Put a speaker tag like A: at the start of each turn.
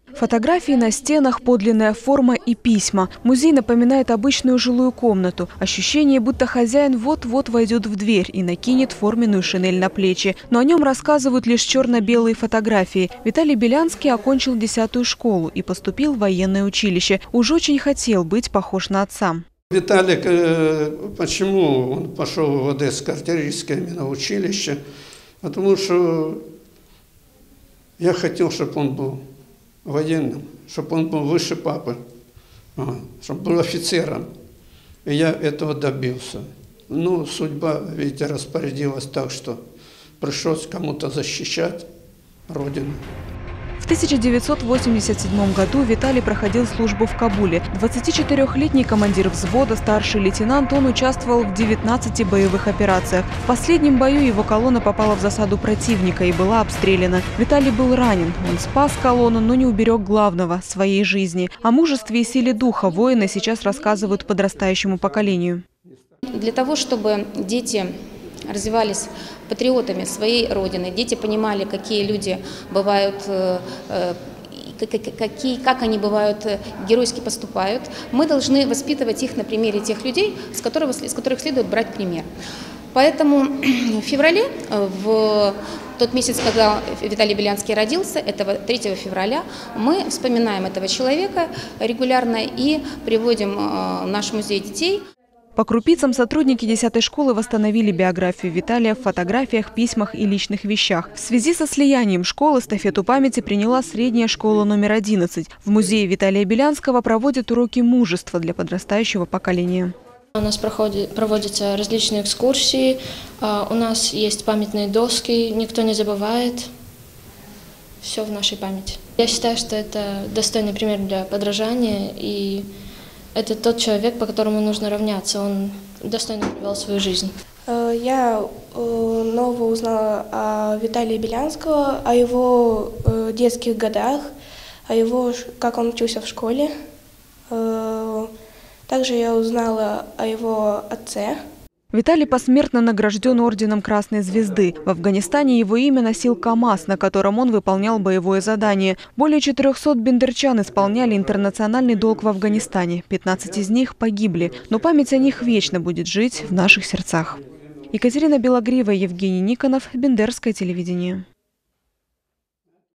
A: Фотографии на стенах, подлинная форма и письма. Музей напоминает обычную жилую комнату. Ощущение, будто хозяин вот-вот войдет в дверь и накинет форменную шинель на плечи. Но о нем рассказывают лишь черно-белые фотографии. Виталий Белянский окончил 10-ю школу и поступил в военное училище. Уж очень хотел быть похож на отца.
B: Виталик, почему он пошел в Одесское артиллерийское училище? Потому что я хотел, чтобы он был военным, чтобы он был выше папы, чтобы был офицером. И я этого добился. Но судьба, видите, распорядилась так, что пришлось кому-то защищать Родину.
A: В 1987 году Виталий проходил службу в Кабуле. 24-летний командир взвода, старший лейтенант, он участвовал в 19 боевых операциях. В последнем бою его колонна попала в засаду противника и была обстреляна. Виталий был ранен. Он спас колонну, но не уберег главного – своей жизни. О мужестве и силе духа воины сейчас рассказывают подрастающему поколению.
C: Для того, чтобы дети развивались патриотами своей родины, дети понимали, какие люди бывают, как они бывают, геройски поступают, мы должны воспитывать их на примере тех людей, с которых следует брать пример. Поэтому в феврале, в тот месяц, когда Виталий Белянский родился, этого 3 февраля, мы вспоминаем этого человека регулярно и приводим в наш музей детей.
A: По крупицам сотрудники 10-й школы восстановили биографию Виталия в фотографиях, письмах и личных вещах. В связи со слиянием школ эстафету памяти приняла средняя школа номер 11. В музее Виталия Белянского проводят уроки мужества для подрастающего поколения.
D: У нас проводятся различные экскурсии, у нас есть памятные доски, никто не забывает. Все в нашей памяти. Я считаю, что это достойный пример для подражания, и это тот человек, по которому нужно равняться. Он достойно провел свою жизнь.
E: Я нового узнала о Виталии Белянского, о его детских годах, о его, как он учился в школе. Также я узнала о его отце.
A: Виталий посмертно награжден орденом Красной Звезды. В Афганистане его имя носил КАМАЗ, на котором он выполнял боевое задание. Более 400 бендерчан исполняли интернациональный долг в Афганистане. 15 из них погибли. Но память о них вечно будет жить в наших сердцах. Екатерина Белогривая, Евгений Никонов, Бендерское телевидение.